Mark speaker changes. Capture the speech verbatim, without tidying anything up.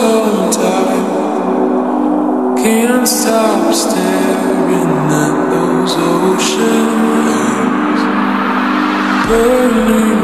Speaker 1: so tight. Can't stop staring at those ocean eyes, burning